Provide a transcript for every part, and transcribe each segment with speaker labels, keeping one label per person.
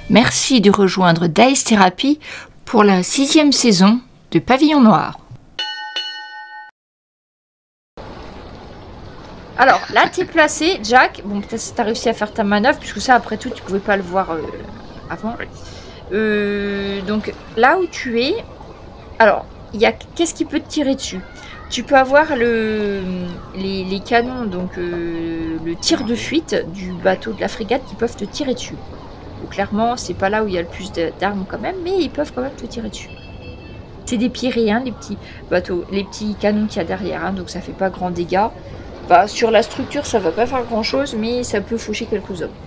Speaker 1: Merci de rejoindre Dice Therapy pour la 6e saison de Pavillon Noir. Alors, là, t'es placé, Jack. Bon, peut-être que t'as réussi à faire ta manœuvre, puisque ça, après tout, tu pouvais pas le voir avant. Oui. Donc, là où tu es... Alors, qu'est-ce qui peut te tirer dessus? Tu peux avoir les canons, donc le tir de fuite du bateau de la frégate qui peuvent te tirer dessus. Donc, clairement, c'est pas là où il y a le plus d'armes quand même, mais ils peuvent quand même te tirer dessus. C'est des pierrets, hein, les petits bateaux, les petits canons qu'il y a derrière, hein, donc ça fait pas grand dégâts. Bah, sur la structure, ça va pas faire grand chose, mais ça peut faucher quelques hommes.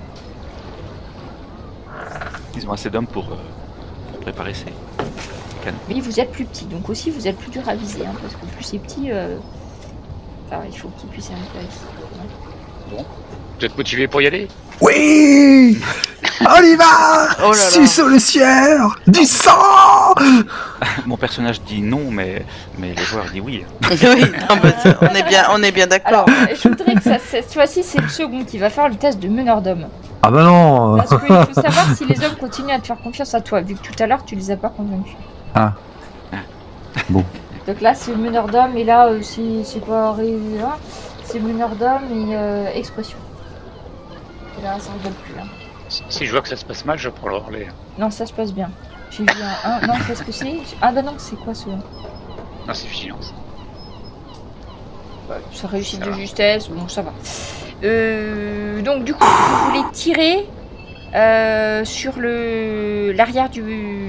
Speaker 2: Ils ont assez d'hommes pour préparer ces canons.
Speaker 1: Oui, vous êtes plus petit, donc aussi vous êtes plus dur à viser, hein, parce que plus c'est petit, enfin, il faut qu'il puisse arriver ici.
Speaker 3: Bon, vous êtes motivé pour y aller?
Speaker 4: Oui. On y va.
Speaker 5: Oh là là.
Speaker 4: Suceau le sieur. Du sang.
Speaker 2: Mon personnage dit non, mais les joueurs disent oui.
Speaker 5: Oui, non, bah, on est bien d'accord.
Speaker 1: Alors, je voudrais que cette fois-ci, c'est le second qui va faire le test de meneur d'hommes.
Speaker 4: Ah bah non.
Speaker 1: Parce qu'il faut savoir si les hommes continuent à te faire confiance à toi, vu que tout à l'heure, tu les as pas convaincus.
Speaker 4: Ah. Bon.
Speaker 1: Donc là, c'est meneur d'hommes, et là, c'est pas là, c'est meneur d'hommes et expression. Et là, ça rigole plus, hein.
Speaker 3: Si je vois que ça se passe mal, je prends le relais.
Speaker 1: Non, ça se passe bien. J'ai vu un 1. Non, qu'est-ce que c'est? Ah bah non, c'est quoi ce...
Speaker 3: Non, c'est vigilance.
Speaker 1: Ouais, ça réussit de justesse, bon, ça va. Donc du coup, vous voulez tirer sur l'arrière du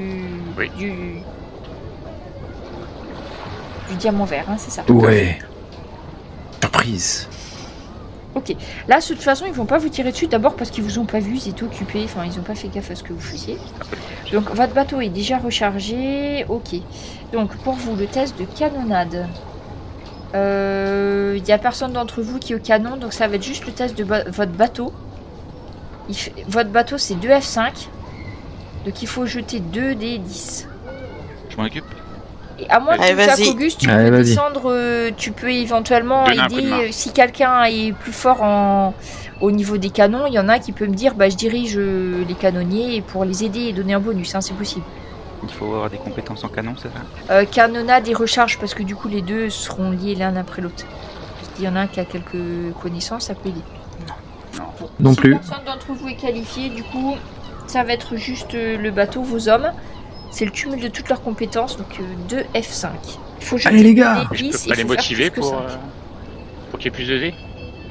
Speaker 1: diamant vert, hein, c'est ça?
Speaker 4: Ouais. Surprise.
Speaker 1: Ok. Là, de toute façon, ils vont pas vous tirer dessus. D'abord parce qu'ils vous ont pas vu, ils étaient occupés. Enfin, ils ont pas fait gaffe à ce que vous faisiez. Donc, votre bateau est déjà rechargé. Ok. Donc, pour vous, le test de canonnade. Il y a personne d'entre vous qui est au canon, donc ça va être juste le test de votre bateau. Votre bateau, c'est 2 F5. Donc, il faut jeter 2 des 10.
Speaker 2: Je m'en occupe.
Speaker 1: Et à moins que Jacques Auguste, tu peux descendre, tu peux éventuellement aider si quelqu'un est plus fort au niveau des canons. Il y en a qui peut me dire, bah je dirige les canonniers pour les aider et donner un bonus, hein, c'est possible.
Speaker 2: Il faut avoir des compétences en canon, c'est ça?
Speaker 1: Canonnade et recharge, parce que du coup les deux seront liés l'un après l'autre. S'il y en a un qui a quelques connaissances, ça peut aider.
Speaker 3: Non.
Speaker 1: Bon,
Speaker 4: Non
Speaker 1: si
Speaker 4: plus.
Speaker 1: Personne d'entre vous est qualifié, du coup ça va être juste le bateau, vos hommes. C'est le cumul de toutes leurs compétences, donc 2 F5. Il faut
Speaker 4: allez les gars,
Speaker 3: je peux pas les motiver pour qu'il y ait plus de dés?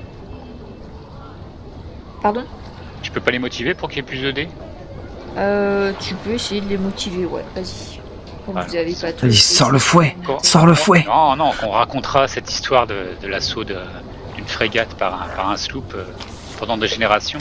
Speaker 1: Pardon?
Speaker 3: Je peux pas les motiver pour qu'il y ait plus de dés?
Speaker 1: Tu peux essayer de les motiver, ouais, vas-y. Comme vous avez pas tout.
Speaker 4: Vas-y, sors le fouet. Sors le fouet.
Speaker 3: Non, qu'on racontera cette histoire de l'assaut d'une frégate par un sloop pendant des générations.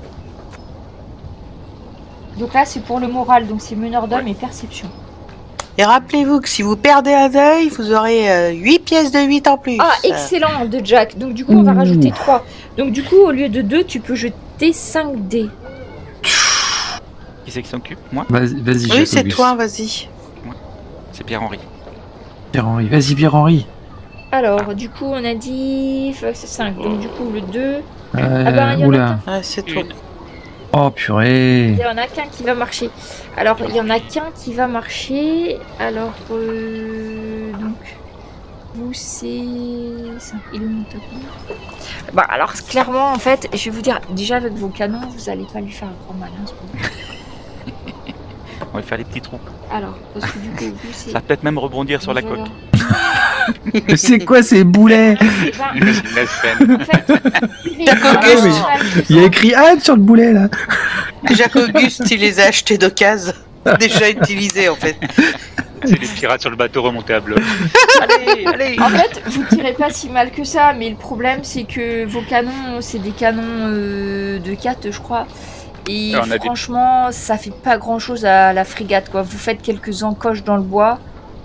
Speaker 1: Donc là, c'est pour le moral, donc c'est meneur d'homme et perception.
Speaker 5: Et rappelez-vous que si vous perdez un œil, vous aurez 8 pièces de 8 en plus.
Speaker 1: Ah, excellent de Jack. Donc du coup, on va rajouter 3. Donc du coup, au lieu de 2, tu peux jeter 5 dés.
Speaker 2: Qui c'est qui s'occupe? Moi?
Speaker 4: Vas-y.
Speaker 5: Oui, c'est toi, vas-y.
Speaker 2: C'est Pierre-Henri.
Speaker 4: Pierre-Henri, vas-y Pierre-Henri.
Speaker 1: Alors, du coup, on a dit... c'est 5, donc du coup, le 2... ah bah, il y en a qu'un.
Speaker 5: Ah, c'est toi.
Speaker 4: Oh purée.
Speaker 1: Il y en a qu'un qui va marcher. Alors, il y en a qu'un qui va marcher. Alors, donc... Vous, c'est... Il est mon top. Bah, alors, clairement, en fait, je vais vous dire, déjà, avec vos canons, vous allez pas lui faire un grand mal, hein, ce moment.
Speaker 2: On va faire des petits trous.
Speaker 1: Alors, parce que du coup, vous, c'est...
Speaker 2: Ça va peut-être même rebondir sur la coque.
Speaker 4: C'est quoi ces boulets?
Speaker 3: La scène.
Speaker 1: En fait,
Speaker 4: il y a écrit Anne sur le boulet là.
Speaker 5: Jacques Auguste, il les a achetés d'occasion. Déjà utilisés en fait.
Speaker 3: C'est les pirates sur le bateau remontés à bloc.
Speaker 5: Allez.
Speaker 1: En fait, vous tirez pas si mal que ça, mais le problème, c'est que vos canons, c'est des canons de 4, je crois. Et franchement, ça fait pas grand chose à la frégate, quoi. Vous faites quelques encoches dans le bois.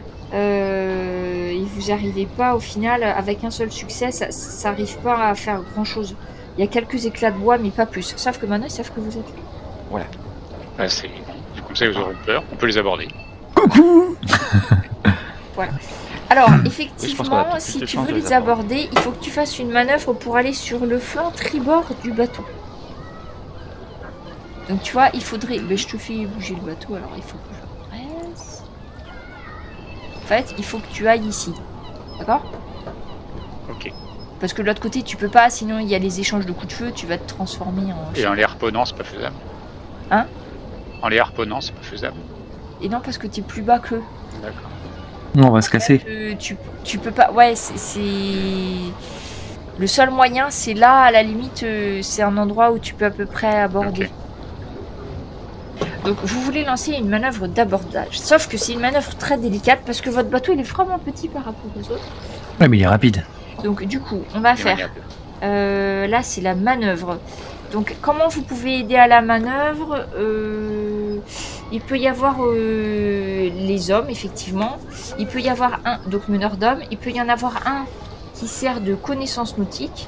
Speaker 1: Et vous arrivez pas, au final, avec un seul succès, ça arrive pas à faire grand chose. Il y a quelques éclats de bois, mais pas plus. Sauf que maintenant, ils savent que vous êtes là.
Speaker 2: Voilà.
Speaker 3: Ouais, du coup, ça, ils auront peur. On peut les aborder.
Speaker 4: Coucou.
Speaker 1: Voilà. Alors, effectivement, si tu veux les aborder, il faut que tu fasses une manœuvre pour aller sur le flanc tribord du bateau. Donc tu vois, il faudrait... Ben, je te fais bouger le bateau, alors il faut que je presse. En fait, il faut que tu ailles ici. D'accord?
Speaker 3: Ok.
Speaker 1: Parce que de l'autre côté, tu peux pas, sinon il y a les échanges de coups de feu, tu vas te transformer en...
Speaker 3: Et en les harponnant, c'est pas faisable.
Speaker 1: Hein?
Speaker 3: En les harponnant, c'est pas faisable.
Speaker 1: Et non, parce que t'es plus bas qu'eux.
Speaker 3: D'accord.
Speaker 4: Non, on va se casser.
Speaker 1: Tu peux pas... Ouais, c'est... Le seul moyen, c'est là, à la limite, c'est un endroit où tu peux à peu près aborder.
Speaker 3: Ok.
Speaker 1: Donc, vous voulez lancer une manœuvre d'abordage. Sauf que c'est une manœuvre très délicate, parce que votre bateau, il est vraiment petit par rapport aux autres.
Speaker 4: Ouais, mais il est rapide.
Speaker 1: Donc, du coup, on va
Speaker 3: Il est
Speaker 1: faire...
Speaker 3: maniable.
Speaker 1: là, c'est la manœuvre. Donc, comment vous pouvez aider à la manœuvre? Il peut y avoir les hommes, effectivement. Il peut y avoir un, donc meneur d'hommes. Il peut y en avoir un qui sert de connaissance nautique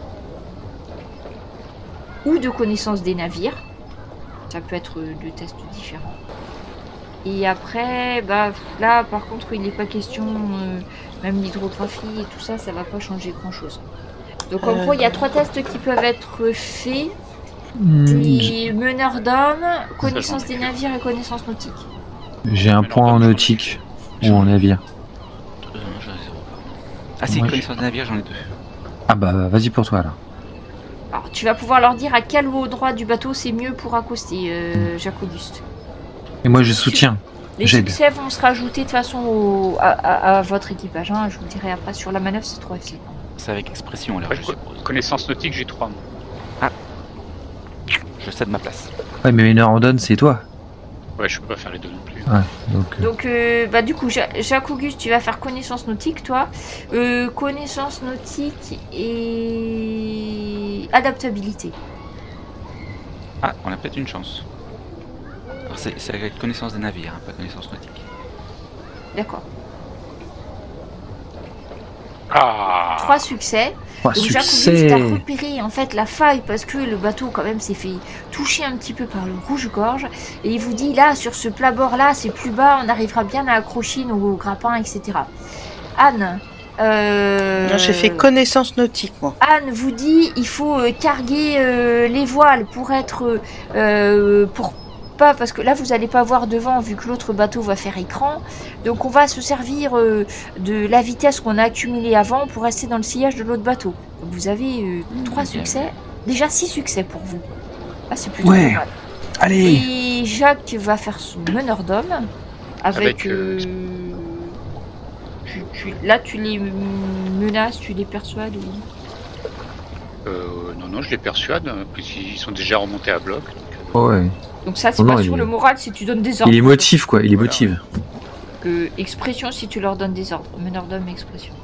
Speaker 1: ou de connaissance des navires. Ça peut être deux tests différents. Et après, bah là, par contre, il n'est pas question, même l'hydrographie et tout ça, ça va pas changer grand-chose. Donc, en gros, il y a 3 tests qui peuvent être faits. Des meneurs d'hommes, connaissance des navires et connaissance nautique.
Speaker 4: J'ai un point en nautique ou en navire.
Speaker 2: J'en ai 0. Ah si,
Speaker 4: Ouais.
Speaker 2: connaissance de navire, j'en ai 2.
Speaker 4: Ah bah vas-y pour toi là.
Speaker 1: Alors, tu vas pouvoir leur dire à quel endroit du bateau c'est mieux pour accoster, Jacques Auguste.
Speaker 4: Et moi je soutiens.
Speaker 1: Les
Speaker 4: J'aide.
Speaker 1: succès vont se rajouter de toute façon à votre équipage. Hein. Je vous dirai après sur la manœuvre, c'est 3 FC.
Speaker 2: C'est avec expression, alors
Speaker 3: Après,
Speaker 2: je suppose.
Speaker 3: connaissance nautique, j'ai 3 mots.
Speaker 2: Je cède ma place.
Speaker 4: Ouais mais Nordon c'est toi.
Speaker 3: Ouais, je peux pas faire les deux non plus.
Speaker 4: Donc
Speaker 1: Donc, bah, du coup, Jacques Auguste, tu vas faire connaissance nautique, toi. Connaissance nautique et adaptabilité.
Speaker 2: Ah, on a peut-être une chance. Alors c'est avec connaissance des navires, hein, pas connaissance nautique.
Speaker 1: D'accord.
Speaker 3: Ah
Speaker 1: 3 succès.
Speaker 4: oh,
Speaker 1: Donc Jacques Auguste
Speaker 4: succès.
Speaker 1: a repéré en fait la faille parce que le bateau quand même s'est fait toucher un petit peu par le rouge-gorge et il vous dit là sur ce plat-bord là c'est plus bas, on arrivera bien à accrocher nos grappins, etc. Anne,
Speaker 5: Non, j'ai fait connaissance nautique, moi.
Speaker 1: Anne vous dit il faut carguer les voiles pour être pour pas, parce que là vous n'allez pas voir devant vu que l'autre bateau va faire écran, donc on va se servir de la vitesse qu'on a accumulée avant pour rester dans le sillage de l'autre bateau. Donc vous avez 3 succès, déjà 6 succès pour vous. Ah, c'est plutôt
Speaker 4: Ouais.
Speaker 1: pas mal.
Speaker 4: Allez.
Speaker 1: Et Jacques va faire son meneur d'homme avec, là tu les menaces, tu les persuades ou...
Speaker 3: Non, je les persuade, puisqu'ils sont déjà remontés à bloc.
Speaker 4: Oh, ouais.
Speaker 1: Donc ça c'est
Speaker 4: Non,
Speaker 1: pas
Speaker 4: il
Speaker 1: sur
Speaker 4: est-
Speaker 1: le moral si tu donnes des ordres.
Speaker 4: Il est motif quoi, il est
Speaker 3: Voilà.
Speaker 4: motive.
Speaker 1: Expression si tu leur donnes des ordres. Meneur d'homme, expression.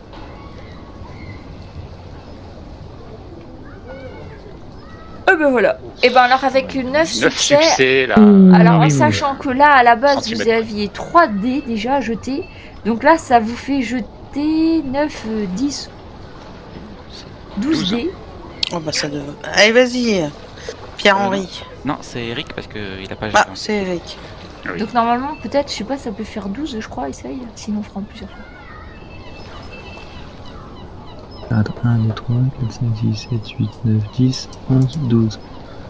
Speaker 1: Et ben voilà. Et ben alors avec 9
Speaker 3: 9
Speaker 1: succès,
Speaker 3: succès, là.
Speaker 1: alors en
Speaker 4: oui,
Speaker 1: sachant que là à la base vous
Speaker 3: Centimètre.
Speaker 1: aviez 3 dés déjà à jeter, donc là ça vous fait jeter 9, 10, 12
Speaker 3: 12.
Speaker 1: dés.
Speaker 5: Oh, bah ça devrait... Allez, vas-y, Pierre-Henri.
Speaker 2: Non, c'est Eric parce qu'il a pas
Speaker 5: Ah,
Speaker 2: géré.
Speaker 5: c'est Eric.
Speaker 3: Oui.
Speaker 1: Donc normalement peut-être, je sais pas, ça peut faire 12 je crois, essaye, sinon on fera en plusieurs fois.
Speaker 4: 4, 1, 2, 3, 4, 5, 6, 7, 8, 9, 10, 11, 12.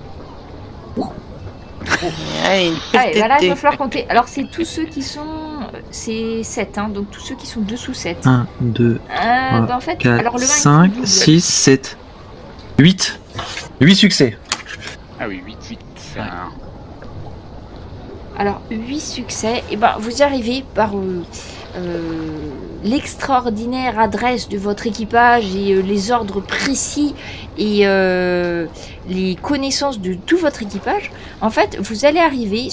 Speaker 5: Allez, une
Speaker 1: Allez,
Speaker 5: petite
Speaker 1: voilà, il
Speaker 5: dé.
Speaker 1: va falloir compter. Alors c'est tous ceux qui sont... C'est 7, hein, donc tous ceux qui sont dessous 7.
Speaker 4: 1, 2,
Speaker 1: Bah, en fait,
Speaker 4: 4,
Speaker 1: alors le
Speaker 4: 5,
Speaker 1: 20,
Speaker 4: 6, 7, 8. 8 succès.
Speaker 3: Ah oui, 8. C'est
Speaker 2: Ouais.
Speaker 3: un...
Speaker 1: Alors 8 succès, et ben vous arrivez par l'extraordinaire adresse de votre équipage et les ordres précis et les connaissances de tout votre équipage. En fait, vous allez arriver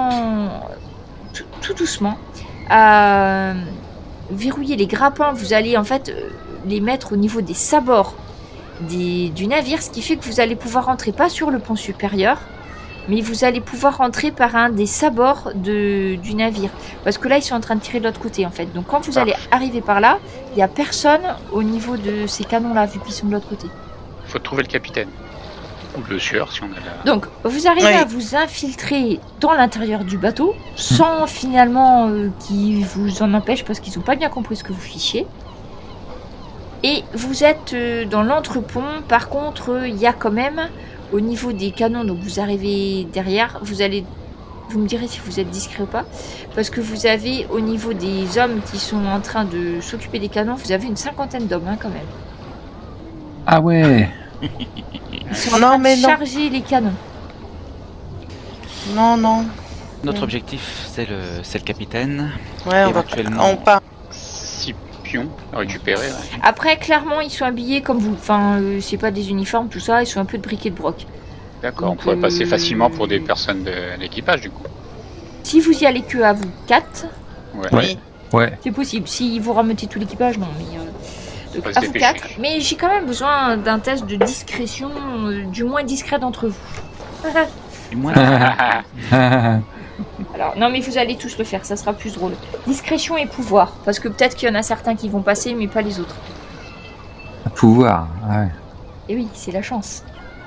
Speaker 1: tout doucement à verrouiller les grappins. Vous allez en fait les mettre au niveau des sabords du navire, ce qui fait que vous allez pouvoir entrer pas sur le pont supérieur, mais vous allez pouvoir rentrer par un des sabords du navire. Parce que là, ils sont en train de tirer de l'autre côté, en fait. Donc, quand vous allez arriver par là, il n'y a personne au niveau de ces canons-là, vu qu'ils sont de l'autre côté.
Speaker 3: Faut trouver le capitaine. Ou le sieur, si on a la...
Speaker 1: Donc, vous arrivez
Speaker 5: Oui.
Speaker 1: à vous infiltrer dans l'intérieur du bateau, sans finalement qu'ils vous en empêchent, parce qu'ils n'ont pas bien compris ce que vous fichiez. Et vous êtes dans l'entrepont. Par contre, il y a quand même au niveau des canons, donc vous arrivez derrière, vous me direz si vous êtes discret ou pas, parce que vous avez au niveau des hommes qui sont en train de s'occuper des canons, vous avez une 50aine d'hommes quand même.
Speaker 4: Ah ouais.
Speaker 1: Ils sont en train de charger les canons.
Speaker 5: Non.
Speaker 2: Notre objectif, c'est le capitaine.
Speaker 5: Ouais, on part.
Speaker 3: 6 pions à récupérer. Ouais.
Speaker 1: Après, clairement, ils sont habillés comme vous. Enfin, c'est pas des uniformes, tout ça, ils sont un peu de briquet de broc.
Speaker 3: D'accord, on pourrait passer facilement pour des personnes de l'équipage du coup.
Speaker 1: Si vous y allez que à vous 4,
Speaker 4: Ouais.
Speaker 1: c'est possible. Si vous rameutez tout l'équipage, non. Mais donc,
Speaker 3: Faut se
Speaker 1: à vous
Speaker 3: dépêcher.
Speaker 1: 4. Mais j'ai quand même besoin d'un test de discrétion, du moins discret d'entre vous.
Speaker 2: Du moins,
Speaker 1: Alors, non, mais vous allez tous le faire, ça sera plus drôle. Discrétion et pouvoir, parce que peut-être qu'il y en a certains qui vont passer, mais pas les autres.
Speaker 4: Pouvoir, ouais.
Speaker 1: Et oui, c'est la chance.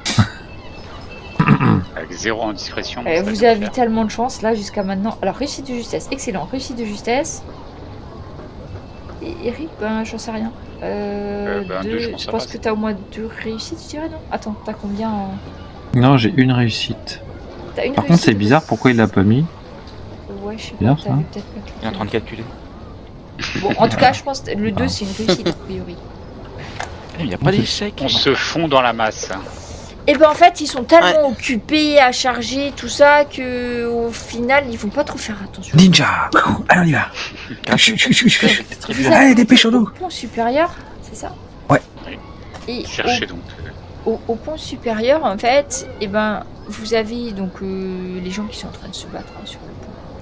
Speaker 3: Avec 0 en discrétion.
Speaker 1: Vous avez tellement de chance là jusqu'à maintenant. Alors, réussite de justesse, excellent. Réussite de justesse. Et Eric, ben, j'en sais rien.
Speaker 3: Deux,
Speaker 1: je pense que t'as au moins 2 réussites, je dirais, non? Attends, t'as combien en...
Speaker 4: Non, j'ai une réussite.
Speaker 1: T'as une
Speaker 4: Par contre,
Speaker 1: réussite
Speaker 4: c'est bizarre, pourquoi il l'a pas mis?
Speaker 1: Ouais, je sais
Speaker 4: Bien,
Speaker 1: pas,
Speaker 4: ça.
Speaker 1: t'avais peut-être pas
Speaker 2: il est en train de calculer.
Speaker 1: Bon, en tout cas, je pense que le 2, c'est une réussite, a priori.
Speaker 2: Il n'y a pas d'échec.
Speaker 3: On se fond dans la masse.
Speaker 1: Et ben en fait, ils sont tellement occupés à charger tout ça que au final, ils vont pas trop faire attention.
Speaker 4: Ninja. Allez, on y va.
Speaker 1: Vous
Speaker 4: Allez,
Speaker 1: êtes
Speaker 4: dépêchons-nous.
Speaker 1: au pont supérieur, c'est ça?
Speaker 4: Ouais.
Speaker 1: Et
Speaker 3: Cherchez donc.
Speaker 1: au pont supérieur, en fait, et ben vous avez donc les gens qui sont en train de se battre sur le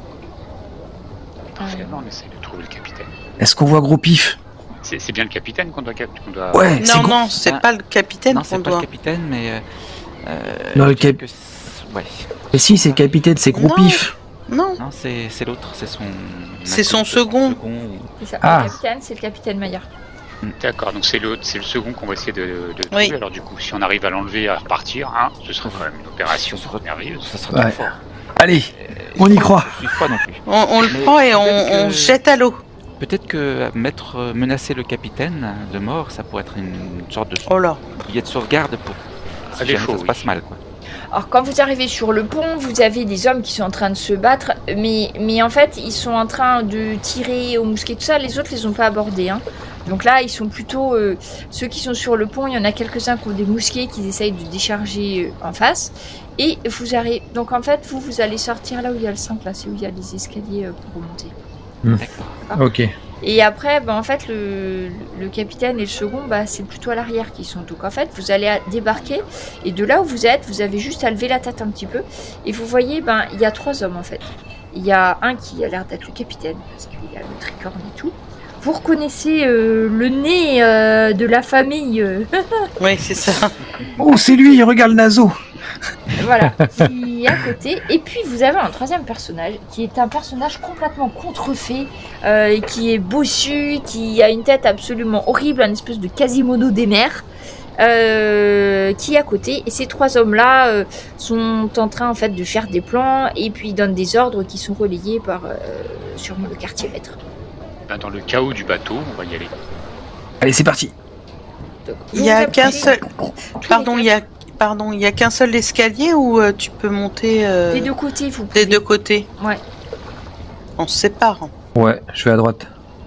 Speaker 1: pont.
Speaker 3: Finalement, on essaie de trouver le capitaine.
Speaker 4: Est-ce qu'on voit Gros Pif?
Speaker 3: C'est bien le capitaine qu'on doit...
Speaker 4: Ouais,
Speaker 5: Non, c'est pas le capitaine
Speaker 2: Non,
Speaker 5: qu'on
Speaker 2: c'est pas
Speaker 5: doit.
Speaker 2: le capitaine, mais.
Speaker 4: Non, le
Speaker 2: je dirais
Speaker 4: cap-
Speaker 2: que ouais.
Speaker 4: Mais si, c'est le capitaine, c'est Gros
Speaker 5: Non.
Speaker 4: Pif.
Speaker 5: Non,
Speaker 2: Non, c'est l'autre, c'est son.
Speaker 5: C'est son second.
Speaker 1: C'est ça.
Speaker 4: Ah.
Speaker 1: Le capitaine, c'est le capitaine Maillard.
Speaker 3: D'accord, donc c'est le second qu'on va essayer de
Speaker 5: Oui.
Speaker 3: trouver. Alors du coup, si on arrive à l'enlever, à repartir, hein, ce sera quand même une opération
Speaker 2: Ce sera-
Speaker 3: merveilleuse.
Speaker 2: Ça sera
Speaker 4: Ouais.
Speaker 2: trop fort.
Speaker 4: Allez, on y croit.
Speaker 2: Je suis pas non plus.
Speaker 5: on le
Speaker 2: Mais
Speaker 5: prend et
Speaker 2: peut-être
Speaker 5: on
Speaker 2: que-
Speaker 5: jette à l'eau.
Speaker 2: Peut-être que menacer le capitaine de mort, ça pourrait être une sorte de
Speaker 5: Oh là.
Speaker 2: billet de sauvegarde pour si
Speaker 3: À
Speaker 2: jamais
Speaker 3: défaut,
Speaker 2: ça se
Speaker 3: oui.
Speaker 2: passe mal, quoi.
Speaker 1: Alors quand vous arrivez sur le pont, vous avez des hommes qui sont en train de se battre, mais en fait ils sont en train de tirer au mousquet, tout ça, les autres les ont pas abordés. Hein. Donc là ils sont plutôt, ceux qui sont sur le pont, il y en a quelques-uns qui ont des mousquets qu'ils essayent de décharger en face. Et vous arrivez, donc en fait vous allez sortir là où il y a le 5, là c'est où il y a les escaliers pour remonter.
Speaker 2: D'accord.
Speaker 4: Ok.
Speaker 1: Et après, bah, en fait, le capitaine et le second, bah, c'est plutôt à l'arrière qu'ils sont. Donc en fait, vous allez débarquer et de là où vous êtes, vous avez juste à lever la tête un petit peu et vous voyez, ben, il y a 3 hommes en fait. Il y a un qui a l'air d'être le capitaine parce qu'il a le tricorne et tout. Vous reconnaissez le nez de la famille,
Speaker 5: Oui, c'est ça.
Speaker 4: Oh, c'est lui, regarde le naso.
Speaker 1: voilà, qui est à côté. Et puis vous avez un 3e personnage qui est un personnage complètement contrefait, et qui est bossu, qui a une tête absolument horrible, un espèce de Quasimodo des mers, qui est à côté. Et ces 3 hommes-là sont en train en fait de faire des plans et puis ils donnent des ordres qui sont relayés par sûrement le quartier maître.
Speaker 3: Ben, dans le chaos du bateau, on va y aller.
Speaker 4: Allez, c'est parti.
Speaker 1: Donc,
Speaker 5: Il y a
Speaker 1: vous
Speaker 5: qu'un
Speaker 1: approchez
Speaker 5: seul.
Speaker 1: tous
Speaker 5: Pardon,
Speaker 1: les
Speaker 5: il y a qu'un seul escalier ou tu peux monter
Speaker 1: des 2 côtés, vous pouvez.
Speaker 5: des 2 côtés.
Speaker 1: Ouais.
Speaker 5: On se sépare.
Speaker 4: Ouais, je vais à droite.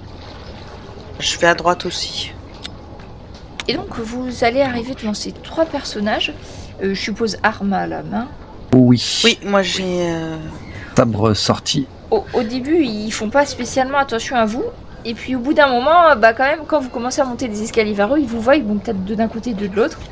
Speaker 5: Je vais à droite aussi.
Speaker 1: Et donc vous allez arriver devant ces 3 personnages. Je suppose arme à la main.
Speaker 4: Oui.
Speaker 5: Oui, moi j'ai.
Speaker 4: Sabre sorti.
Speaker 1: Au début, ils font pas spécialement attention à vous. Et puis au bout d'un moment, bah quand même, quand vous commencez à monter les escaliers vers eux, ils vous voient, ils vont peut-être d'un côté, deux de l'autre.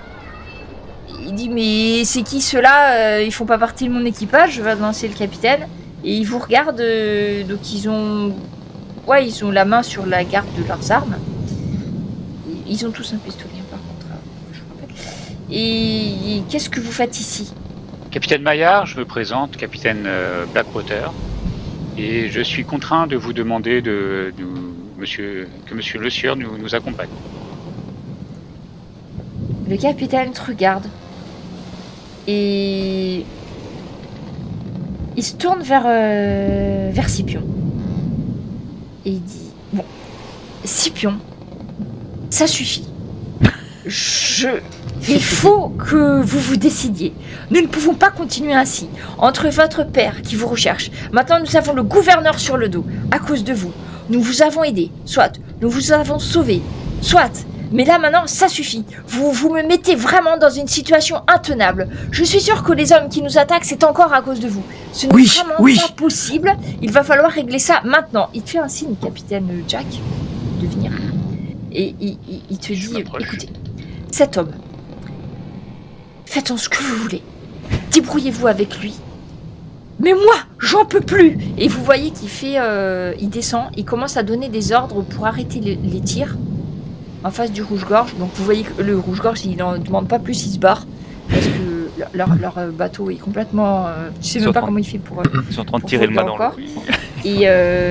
Speaker 1: Il dit mais c'est qui ceux-là? Ils font pas partie de mon équipage. Je vais lancer le capitaine. Et ils vous regardent. Donc ils ont la main sur la garde de leurs armes. Ils ont tous un pistolet par contre, je vous rappelle. Et qu'est-ce que vous faites ici?
Speaker 3: Capitaine Maillard, je me présente, capitaine Blackwater, et je suis contraint de vous demander que Monsieur Le Sieur nous accompagne.
Speaker 1: Le capitaine te regarde et il se tourne vers Scipion et il dit bon, Scipion, ça suffit. Il faut que vous vous décidiez. Nous ne pouvons pas continuer ainsi. Entre votre père qui vous recherche, maintenant nous avons le gouverneur sur le dos, à cause de vous. Nous vous avons aidé, soit. Nous vous avons sauvé, soit. Mais là maintenant, ça suffit. Vous me mettez vraiment dans une situation intenable. Je suis sûr que les hommes qui nous attaquent, c'est encore à cause de vous. Ce n'est vraiment pas possible. Il va falloir régler ça maintenant. Il te fait un signe, capitaine Jack, de venir. Et il te dit, écoutez, cet homme, faites-en ce que vous voulez. Débrouillez-vous avec lui. Mais moi, j'en peux plus. Et vous voyez qu'il fait, il descend, il commence à donner des ordres pour arrêter les tirs en face du rouge-gorge. Donc vous voyez que le rouge-gorge, il n'en demande pas plus, il se barre. Parce que leur bateau est complètement... je sais même pas comment il fait pour...
Speaker 2: Ils sont en train de tirer le mât dans l'eau.
Speaker 1: Et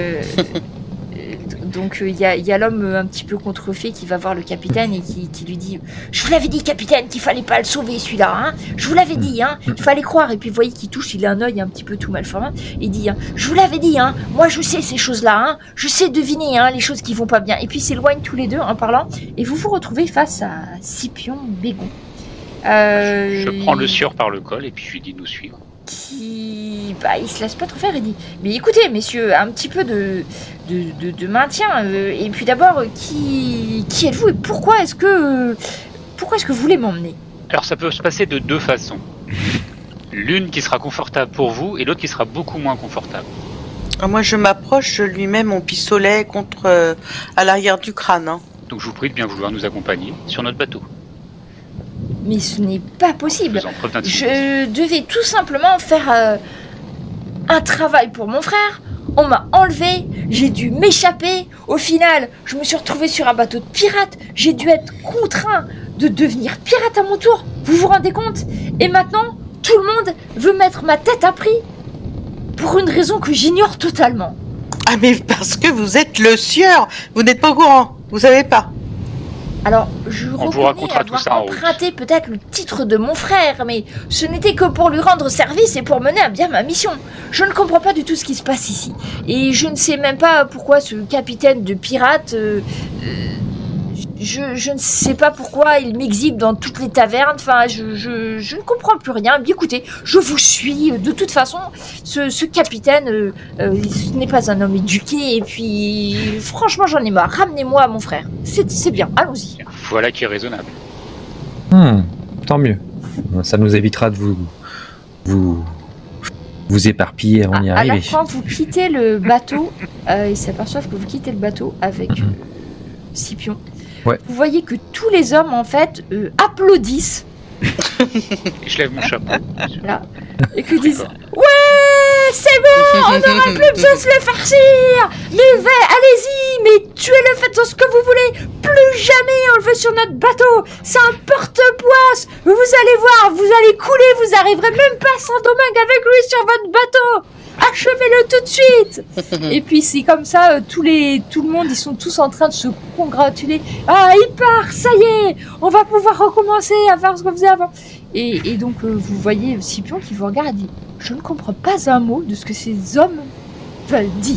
Speaker 1: donc il y a l'homme un petit peu contrefait qui va voir le capitaine et qui lui dit « Je vous l'avais dit, capitaine, qu'il fallait pas le sauver celui-là, hein. Je vous l'avais dit, hein. Il fallait croire. » Et puis vous voyez qu'il touche, il a un œil un petit peu tout malformé. Il dit hein, « Je vous l'avais dit, hein. Moi je sais ces choses-là, hein. Je sais deviner hein, les choses qui vont pas bien. » Et puis ils s'éloignent tous les deux en parlant et vous vous retrouvez face à Scipion Bégon.
Speaker 3: Je prends le sieur par le col et puis je lui dis de nous suivre.
Speaker 1: Il se laisse pas trop faire, il dit mais écoutez messieurs, un petit peu de maintien et puis d'abord qui êtes-vous et pourquoi est-ce que vous voulez m'emmener?
Speaker 3: Alors ça peut se passer de deux façons, l'une qui sera confortable pour vous et l'autre qui sera beaucoup moins confortable.
Speaker 5: Moi je m'approche, je lui mets mon pistolet contre à l'arrière du crâne hein.
Speaker 3: Donc je vous prie de bien vouloir nous accompagner sur notre bateau.
Speaker 1: Mais ce n'est pas possible.
Speaker 3: Je
Speaker 1: devais tout simplement faire un travail pour mon frère. On m'a enlevé, j'ai dû m'échapper. Au final, je me suis retrouvée sur un bateau de pirates. J'ai dû être contraint de devenir pirate à mon tour. Vous vous rendez compte? Et maintenant, tout le monde veut mettre ma tête à prix pour une raison que j'ignore totalement.
Speaker 5: Ah mais parce que vous êtes le sieur. Vous n'êtes pas au courant. Vous savez pas.
Speaker 1: Alors, je reconnais avoir emprunté peut-être le titre de mon frère, mais ce n'était que pour lui rendre service et pour mener à bien ma mission. Je ne comprends pas du tout ce qui se passe ici. Et je ne sais même pas pourquoi ce capitaine de pirates... je ne sais pas pourquoi il m'exhibe dans toutes les tavernes. Enfin, je ne comprends plus rien. Bien écoutez, je vous suis. De toute façon, ce capitaine, ce n'est pas un homme éduqué. Et puis, franchement, j'en ai marre. Ramenez-moi mon frère. C'est bien. Allons-y.
Speaker 3: Voilà qui est raisonnable.
Speaker 4: Tant mieux. Ça nous évitera de vous éparpiller avant d'y arriver.
Speaker 1: Alors, quand vous quittez le bateau, ils s'aperçoivent que vous quittez le bateau avec Scipion.
Speaker 4: Ouais.
Speaker 1: Vous voyez que tous les hommes, en fait, applaudissent.
Speaker 3: Et je lève mon chapeau.
Speaker 1: Là. Et qu'ils disent « Ouais, c'est bon, on n'aura plus besoin de se le farcir. Mais allez-y, mais tuez-le, faites ce que vous voulez. Plus jamais on le veut sur notre bateau. C'est un porte-poisse. Vous allez voir, vous allez couler, vous arriverez même pas sans dommage avec lui sur votre bateau. Achevez-le tout de suite. » Et puis c'est comme ça, tout le monde, ils sont tous en train de se congratuler. Ah, il part, ça y est, on va pouvoir recommencer à faire ce qu'on faisait avant. Et donc vous voyez Scipion qui vous regarde et dit « Je ne comprends pas un mot de ce que ces hommes veulent dire. »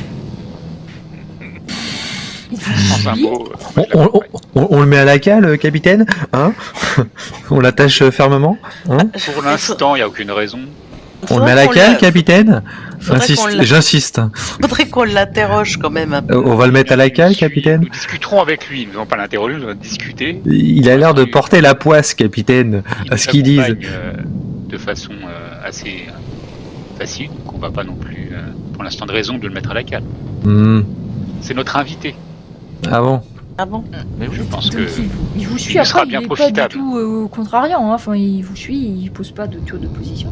Speaker 4: On le met à la cale, capitaine, hein? On l'attache fermement, hein?
Speaker 3: Pour l'instant, il n'y a aucune raison.
Speaker 4: On le met à la cale, capitaine? J'insiste.
Speaker 5: Faudrait qu'on l'interroge quand même un peu.
Speaker 4: On va le mettre à la cale, capitaine?
Speaker 3: Nous discuterons avec lui, nous n'allons pas l'interroger, nous allons discuter.
Speaker 4: Il a l'air de porter la poisse, capitaine, à ce qu'ils disent.
Speaker 3: De façon assez facile, donc on va pas non plus, pour l'instant, de raison de le mettre à la cale. C'est notre invité.
Speaker 4: Ah bon?
Speaker 5: Ah bon?
Speaker 3: Mais je pense que
Speaker 1: il vous suit après, il n'est pas du tout contrariant, hein. Enfin, il vous suit, il pose pas de tour de position.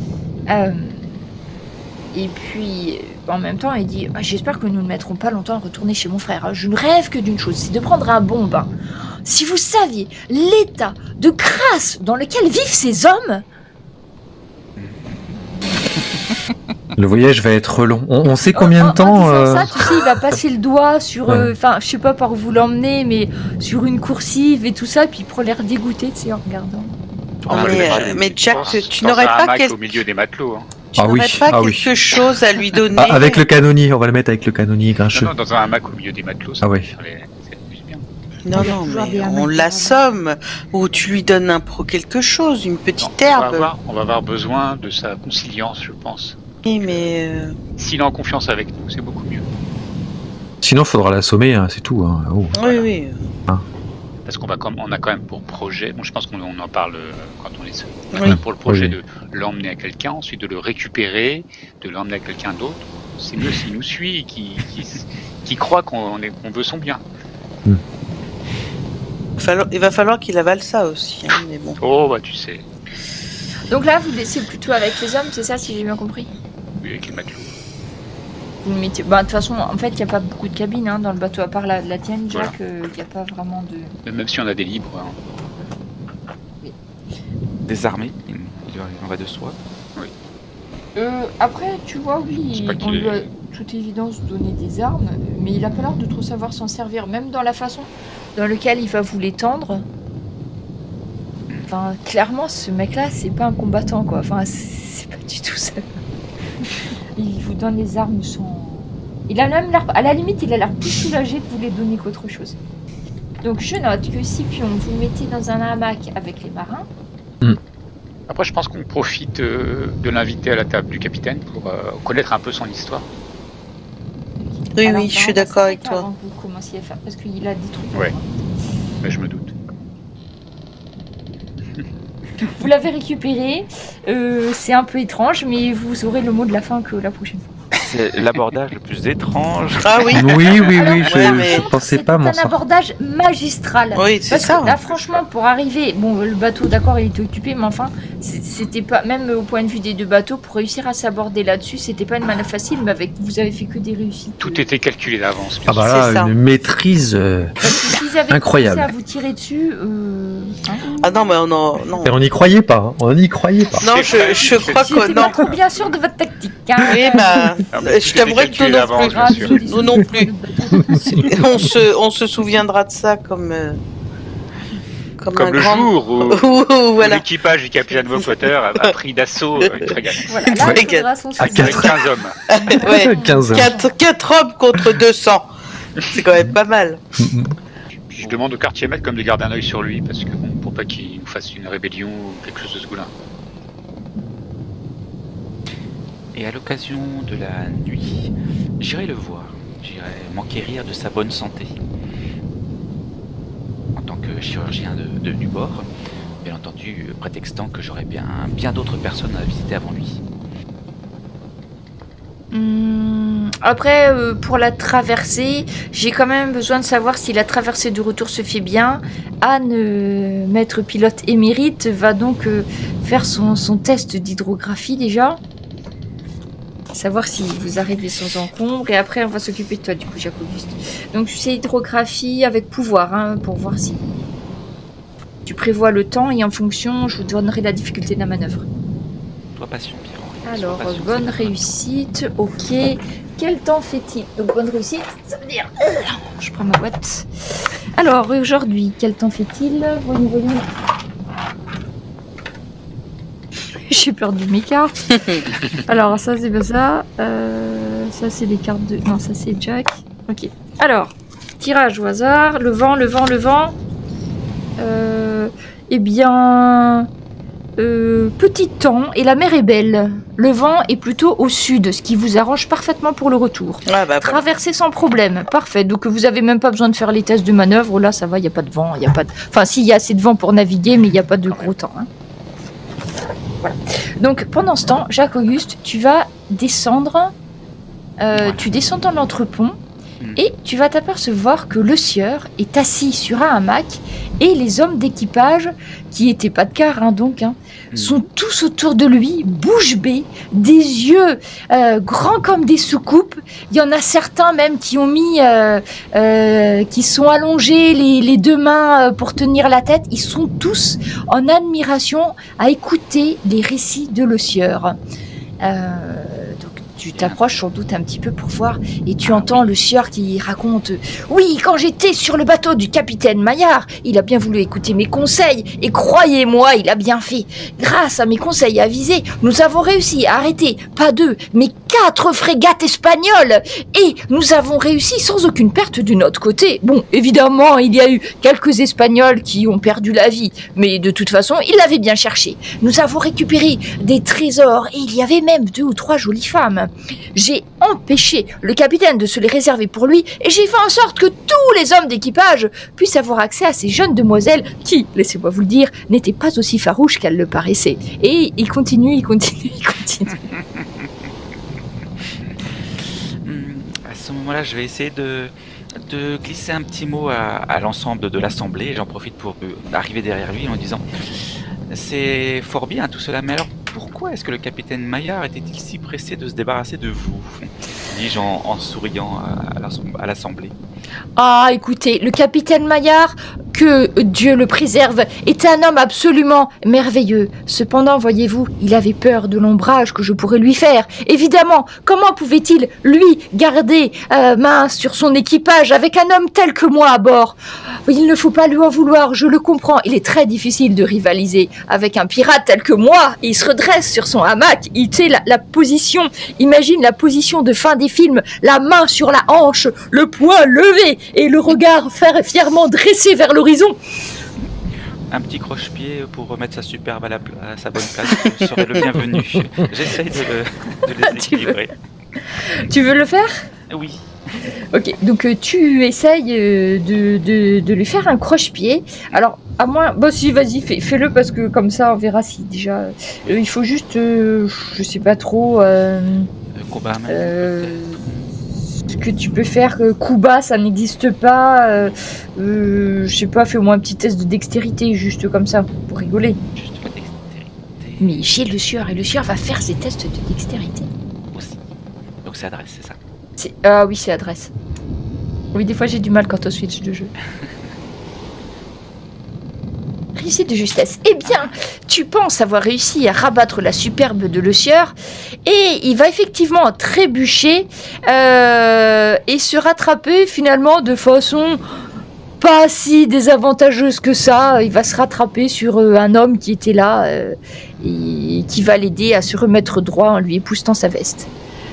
Speaker 1: Et puis, en même temps, il dit j'espère que nous ne mettrons pas longtemps à retourner chez mon frère. Je ne rêve que d'une chose, c'est de prendre un bon bain. Si vous saviez l'état de crasse dans lequel vivent ces hommes...
Speaker 4: Le voyage va être long. On sait combien de temps
Speaker 1: ça, tu sais, il va passer le doigt sur... Enfin, je sais pas par où vous l'emmenez, mais sur une coursive et tout ça, puis il prend l'air dégoûté, tu sais, en regardant.
Speaker 5: Mais Jack, tu n'aurais pas
Speaker 3: au milieu des matelots. Hein.
Speaker 5: Tu n'aurais pas quelque chose à lui donner.
Speaker 4: Avec le canonnier, on va le mettre avec le canonnier grincheux.
Speaker 3: Non, dans un hamac au milieu des matelots, ça, ça lui amuse bien.
Speaker 5: Non,
Speaker 1: Il y a
Speaker 5: non,
Speaker 1: toujours
Speaker 5: mais
Speaker 1: des hamacs
Speaker 5: on
Speaker 1: qui
Speaker 5: l'assomme, ou tu lui donnes quelque chose, une petite herbe.
Speaker 3: On va avoir besoin de sa conciliance, je pense.
Speaker 5: Oui, mais...
Speaker 3: S'il est en confiance avec nous, c'est beaucoup mieux.
Speaker 4: Sinon, faudra l'assommer, hein, c'est tout. Hein. Oh.
Speaker 5: Oui, oui.
Speaker 3: Parce qu'on a quand même pour projet, bon, je pense qu'on en parle quand on est seul. On a
Speaker 5: Oui.
Speaker 3: quand même pour le projet
Speaker 4: Oui.
Speaker 3: de l'emmener à quelqu'un, ensuite de le récupérer, de l'emmener à quelqu'un d'autre. C'est mieux s'il nous suit et qui croit qu'on veut son bien.
Speaker 5: Il va falloir qu'il avale ça aussi, hein, mais bon.
Speaker 3: Oh, bah tu sais,
Speaker 1: Donc là, vous laissez plutôt avec les hommes, c'est ça, si j'ai bien compris?
Speaker 3: oui, avec les matelots.
Speaker 1: Vous mettez... Bah, de toute façon, en fait, il n'y a pas beaucoup de cabines dans le bateau, à part la tienne, Jack, il n'y a pas vraiment de...
Speaker 3: Même si on a des libres, hein.
Speaker 2: Désarmé, il en va de soi.
Speaker 1: Après, tu vois, oui,
Speaker 3: C'est pas
Speaker 1: on
Speaker 3: qu'il
Speaker 1: lui a
Speaker 3: est-
Speaker 1: toute évidence donné des armes, mais il a pas l'air de trop savoir s'en servir, même dans la façon dans laquelle il va vous les tendre. Enfin, clairement, ce mec-là, c'est pas un combattant, quoi. Enfin, c'est pas du tout ça. Il vous donne les armes sans... Il a même l'air... À la limite, il a l'air plus soulagé de vous les donner qu'autre chose. Donc, je note que Scipion, vous le mettez dans un hamac avec les marins.
Speaker 3: Après, je pense qu'on profite de l'inviter à la table du capitaine pour connaître un peu son histoire.
Speaker 5: Oui,
Speaker 1: Alors,
Speaker 5: oui, je
Speaker 1: bah,
Speaker 5: suis
Speaker 1: on va
Speaker 5: d'accord avec
Speaker 1: s'arrêter
Speaker 5: toi.
Speaker 1: avant que vous commenciez à faire, parce qu'il a des trucs.
Speaker 3: Ouais. Mais je me doute.
Speaker 1: Vous l'avez récupéré, c'est un peu étrange, mais vous aurez le mot de la fin que la prochaine fois.
Speaker 2: C'est l'abordage le plus étrange.
Speaker 5: Ah oui,
Speaker 4: Oui, oui,
Speaker 1: Alors,
Speaker 4: oui,
Speaker 5: ouais, mais-
Speaker 4: je pensais pas m'en
Speaker 1: C'est un
Speaker 4: sortir.
Speaker 1: abordage magistral.
Speaker 5: oui, c'est
Speaker 1: Parce
Speaker 5: ça.
Speaker 1: que là, franchement, pour arriver, bon, le bateau, d'accord, il était occupé, mais enfin, c'était pas, même au point de vue des deux bateaux, pour réussir à s'aborder là-dessus, c'était pas une manœuvre facile, mais vous avez fait que des réussites.
Speaker 3: Tout était calculé d'avance. bien
Speaker 4: Ah bah
Speaker 5: C'est
Speaker 4: là,
Speaker 5: ça.
Speaker 4: une maîtrise.
Speaker 1: Parce que s'ils avaient
Speaker 4: Incroyable.
Speaker 1: commencé à vous tirer dessus,
Speaker 5: Ah non, mais non.
Speaker 4: Et on n'y croyait pas, hein. On n'y croyait pas.
Speaker 5: Non, je crois que
Speaker 1: j'étais
Speaker 5: non.
Speaker 1: pas bien sûr de votre tactique. Hein.
Speaker 5: Oui, bah,
Speaker 3: Ah, mais
Speaker 5: je
Speaker 3: tout
Speaker 5: t'avouerai
Speaker 3: était
Speaker 5: que nous
Speaker 3: calculé
Speaker 5: non
Speaker 3: d'avance,
Speaker 5: plus.
Speaker 3: bien sûr.
Speaker 5: Nous non plus. On se souviendra de ça comme un
Speaker 3: Comme le
Speaker 5: grand...
Speaker 3: jour où,
Speaker 5: Ouh, voilà.
Speaker 3: l'équipage du capitaine Bockwater a pris d'assaut une frégate
Speaker 1: Voilà, là, il faudra s'en
Speaker 4: À
Speaker 1: souvenir.
Speaker 3: avec 15 hommes.
Speaker 5: Ouais.
Speaker 4: 15 heures.
Speaker 5: 4 hommes contre 200. C'est quand même pas mal.
Speaker 3: Je demande au quartier maître comme de garder un œil sur lui, parce que bon, pour pas qu'il nous fasse une rébellion ou quelque chose de ce goût-là.
Speaker 2: Et à l'occasion de la nuit, j'irai le voir. J'irai m'enquérir de sa bonne santé. En tant que chirurgien de Nubor, bien entendu, prétextant que j'aurais bien d'autres personnes à visiter avant lui.
Speaker 1: Après, pour la traversée, j'ai quand même besoin de savoir si la traversée du retour se fait bien. Anne, maître pilote émérite, va donc faire son test d'hydrographie déjà. Savoir si vous arrivez sans encombre. Et après, on va s'occuper de toi, du coup, Jacques-Auguste. Donc, c'est hydrographie avec pouvoir, hein, pour voir si tu prévois le temps. Et en fonction, je vous donnerai la difficulté de la manœuvre.
Speaker 2: Sois patient, Pierre-Henri.
Speaker 1: Alors,
Speaker 2: Sois patient,
Speaker 1: bonne
Speaker 2: c'est
Speaker 1: réussite, ok. Quel temps fait-il? Donc, bonne réussite, ça veut dire... je prends ma boîte. Alors, aujourd'hui, quel temps fait-il? Voyons. J'ai perdu mes cartes. Alors, ça, c'est pas ça. Ça, c'est les cartes de... Non, ça, c'est Jack. Ok. Alors, tirage au hasard. Le vent. Eh bien... petit temps et la mer est belle. Le vent est plutôt au sud, ce qui vous arrange parfaitement pour le retour.
Speaker 5: Ah bah, voilà.
Speaker 1: Traverser sans problème, parfait. Donc vous avez même pas besoin de faire les tests de manœuvre. Là, ça va, il n'y a pas de vent, il y a pas de... Enfin, si, il y a assez de vent pour naviguer, mais il n'y a pas de gros temps. Hein. Voilà. Donc pendant ce temps, Jacques-Auguste, tu vas descendre. Tu descends dans l'entrepont. Et tu vas t'apercevoir que le sieur est assis sur un hamac et les hommes d'équipage, qui étaient pas de quart, sont tous autour de lui, bouche bée, des yeux grands comme des soucoupes. Il y en a certains même qui ont mis, qui sont allongés les deux mains pour tenir la tête. Ils sont tous en admiration à écouter les récits de le sieur. Donc Tu t'approches sans doute un petit peu pour voir et tu entends le sieur qui raconte « Oui, quand j'étais sur le bateau du capitaine Maillard, il a bien voulu écouter mes conseils et croyez-moi, il a bien fait. Grâce à mes conseils avisés, nous avons réussi à arrêter pas 2, mais 4 frégates espagnoles et nous avons réussi sans aucune perte de notre côté. Bon, évidemment, il y a eu quelques Espagnols qui ont perdu la vie, mais de toute façon, ils l'avaient bien cherché. Nous avons récupéré des trésors et il y avait même 2 ou 3 jolies femmes. J'ai empêché le capitaine de se les réserver pour lui et j'ai fait en sorte que tous les hommes d'équipage puissent avoir accès à ces jeunes demoiselles qui, laissez-moi vous le dire, n'étaient pas aussi farouches qu'elles le paraissaient. Et il continue.
Speaker 2: À ce moment-là, je vais essayer de glisser un petit mot à l'ensemble de l'assemblée. J'en profite pour arriver derrière lui en disant c'est fort bien tout cela, mais alors pourquoi est-ce que le capitaine Maillard était-il si pressé de se débarrasser de vous? Dis-je en souriant à l'assemblée.
Speaker 1: Ah, écoutez, le capitaine Maillard, que Dieu le préserve, était un homme absolument merveilleux. Cependant, voyez-vous, il avait peur de l'ombrage que je pourrais lui faire. Évidemment, comment pouvait-il, lui, garder main sur son équipage avec un homme tel que moi à bord? Il ne faut pas lui en vouloir, je le comprends. Il est très difficile de rivaliser avec un pirate tel que moi. Il se redresse sur son hamac, il sait la position, imagine la position de fin des films, la main sur la hanche, le poing levé et le regard fièrement dressé vers l'horizon.
Speaker 2: Un petit croche-pied pour remettre sa superbe à sa bonne place serait le bienvenu. J'essaye de les équilibrer.
Speaker 1: Tu veux le faire?
Speaker 2: Oui.
Speaker 1: Ok, donc tu essayes de lui faire un croche-pied. Alors, à moins... Bon, si, vas-y, fais-le parce que comme ça, on verra si déjà... il faut juste, je sais pas trop...
Speaker 2: combat à main.
Speaker 1: Ce que tu peux faire, coup bas, ça n'existe pas. Je sais pas, fais au moins un petit test de dextérité, juste comme ça, pour rigoler.
Speaker 2: Juste la dextérité.
Speaker 1: Mais chez le sieur, et le sieur va faire ses tests de dextérité.
Speaker 2: Aussi. Donc c'est adresse, c'est ça?
Speaker 1: Ah oui, c'est adresse. Oui, des fois j'ai du mal quand on switch de jeu. Réussite de justesse. Eh bien, tu penses avoir réussi à rabattre la superbe de le sieur et il va effectivement trébucher et se rattraper finalement de façon pas si désavantageuse que ça. Il va se rattraper sur un homme qui était là et qui va l'aider à se remettre droit en lui époussetant sa veste.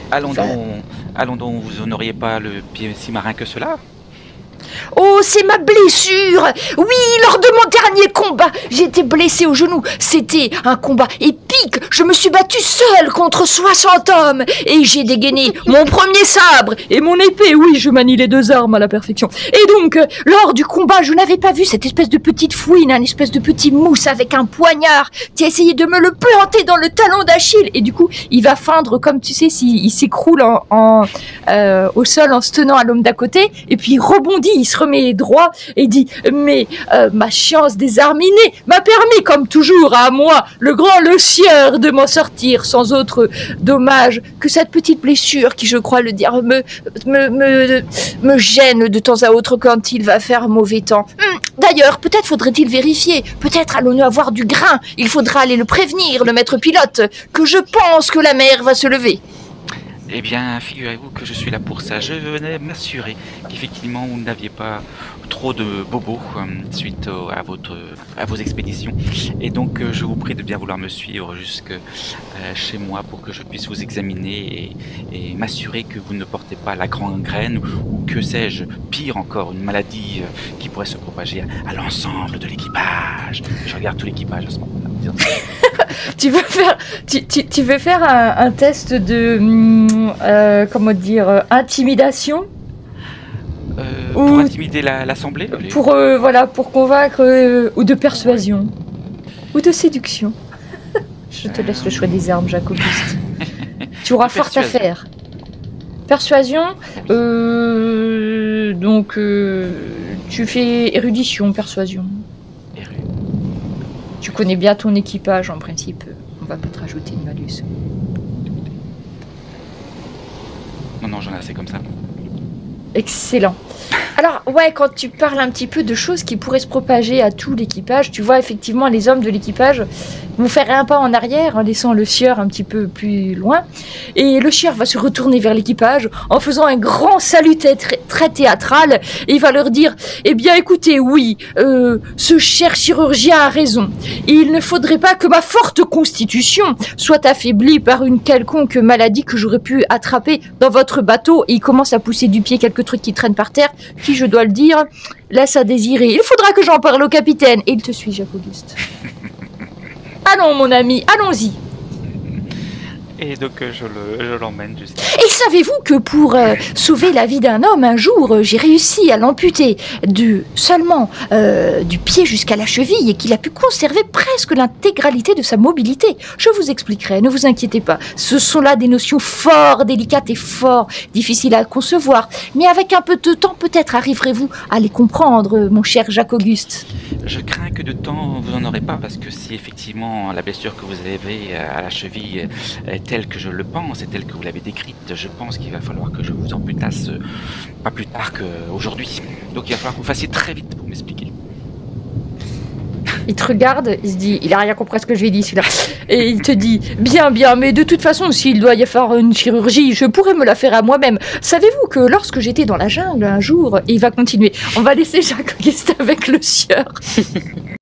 Speaker 2: Allons donc, vous n'auriez pas le pied si marin que cela?
Speaker 1: Oh, c'est ma blessure! Oui, lors de mon dernier combat, j'ai été blessé au genou. C'était un combat épique. Je me suis battu seul contre 60 hommes. Et j'ai dégainé mon premier sabre et mon épée. Oui, je manie les 2 armes à la perfection. Et donc, lors du combat, je n'avais pas vu cette espèce de petite fouine, un espèce de petit mousse avec un poignard qui a essayé de me le planter dans le talon d'Achille. Et du coup, il va feindre, comme tu sais, il s'écroule au sol en se tenant à l'homme d'à côté. Et puis, il rebondit, il se remet droit et dit « Mais ma science désarminée m'a permis, comme toujours, à moi, le grand le sieur, de m'en sortir sans autre dommage que cette petite blessure qui, je crois le dire, me gêne de temps à autre quand il va faire mauvais temps. D'ailleurs, peut-être faudrait-il vérifier, peut-être allons-nous avoir du grain, il faudra aller le prévenir, le maître pilote, que je pense que la mer va se lever. »
Speaker 2: Eh bien, figurez-vous que je suis là pour ça. Je venais m'assurer qu'effectivement vous n'aviez pas trop de bobos suite à vos expéditions. Et donc, je vous prie de bien vouloir me suivre jusque chez moi pour que je puisse vous examiner et m'assurer que vous ne portez pas la gangrène ou que sais-je, pire encore, une maladie qui pourrait se propager à l'ensemble de l'équipage. Je regarde tout l'équipage à ce moment-là.
Speaker 1: Tu veux faire un test de comment dire, intimidation
Speaker 2: pour intimider l'assemblée,
Speaker 1: pour pour convaincre ou de persuasion ou de séduction. Je te laisse le choix des armes, Jacobiste. Tu auras fort à faire. Persuasion, donc tu fais érudition, persuasion. Tu connais bien ton équipage en principe, on va pas te rajouter une malus.
Speaker 2: Non, j'en ai assez comme ça.
Speaker 1: Excellent. Alors, ouais, quand tu parles un petit peu de choses qui pourraient se propager à tout l'équipage, tu vois effectivement les hommes de l'équipage vont faire un pas en arrière en laissant le sieur un petit peu plus loin. Et le sieur va se retourner vers l'équipage en faisant un grand salut très théâtral. Et il va leur dire, eh bien écoutez, oui, ce cher chirurgien a raison. Il ne faudrait pas que ma forte constitution soit affaiblie par une quelconque maladie que j'aurais pu attraper dans votre bateau. Et il commence à pousser du pied quelques trucs qui traînent par terre, qui, je dois le dire, laisse à désirer. Il faudra que j'en parle au capitaine. Et il te suit, Jacques-Auguste. Allons, mon ami, allons-y.
Speaker 2: Et donc je l'emmène juste.
Speaker 1: Et savez-vous que pour sauver la vie d'un homme, un jour, j'ai réussi à l'amputer seulement du pied jusqu'à la cheville et qu'il a pu conserver presque l'intégralité de sa mobilité. Je vous expliquerai, ne vous inquiétez pas. Ce sont là des notions fort délicates et fort difficiles à concevoir. Mais avec un peu de temps, peut-être arriverez-vous à les comprendre, mon cher Jacques-Auguste.
Speaker 2: Je crains que de temps vous en aurez pas, parce que si effectivement la blessure que vous avez à la cheville est telle que je le pense et telle que vous l'avez décrite, je pense qu'il va falloir que je vous amputasse pas plus tard qu'aujourd'hui. Donc il va falloir que vous fassiez très vite pour m'expliquer.
Speaker 1: Il te regarde, il se dit, il a rien compris à ce que je lui ai dit celui-là. Et il te dit, bien, mais de toute façon, s'il doit y avoir une chirurgie, je pourrais me la faire à moi-même. Savez-vous que lorsque j'étais dans la jungle un jour, et il va continuer, on va laisser Jacques-Auguste avec le sieur.